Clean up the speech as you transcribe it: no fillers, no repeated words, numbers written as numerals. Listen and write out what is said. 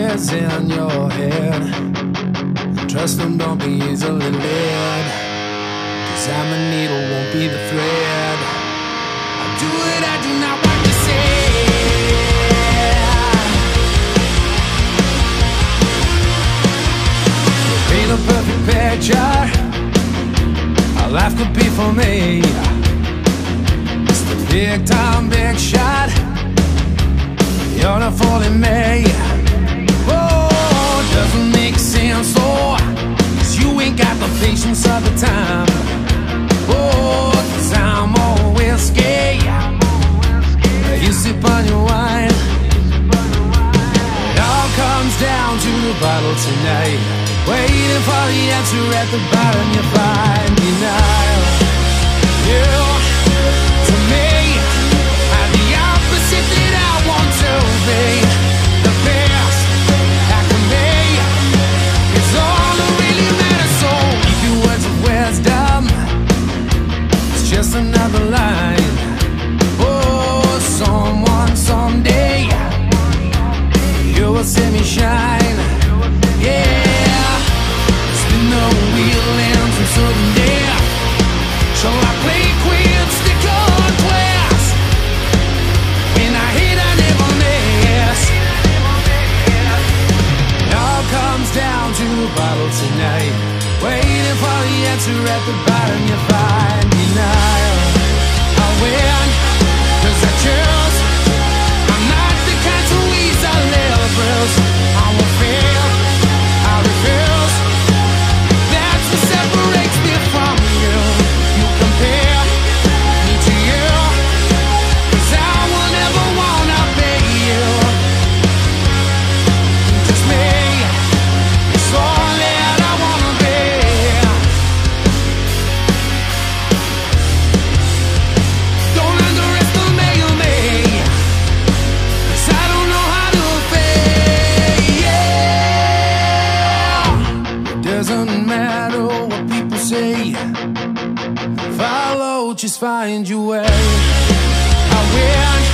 ideas in your head. Trust them, don't be easily led. 'Cause I'm a needle, won't be the thread. I do what I do not want to say. Paint a perfect picture. Our life could be for me. It's the big time, big shot. You're not fooling me. Oh, doesn't make sense, oh, 'cause you ain't got the patience of the time. Oh, 'cause I'm always scared. You sip on your wine. It all comes down to the bottle tonight. Waiting for the answer at the bottom, you find denial. You, to me, are the opposite that I want to be. The best that can be is all that really matters. So keep your words of wisdom. It's just another line. Oh, someone someday you will see me shine. Yeah, spin the wheel and some sudden death. Shall I play quit, stick on glass? When I hit, I never miss. It all comes down to a bottle tonight. Waiting for the answer at the bottom, you find denial. I win, 'cause I choose. I'm not the kind to ease a little bruise. I will fail, I refuse. That's what separates me from you. You compare me to you, 'cause I will never wanna be you. Just me, it's all that I wanna be. Don't underestimate me, 'cause I don't know how to fake. Yeah, it doesn't matter what people say. Follow, just find your way. I win,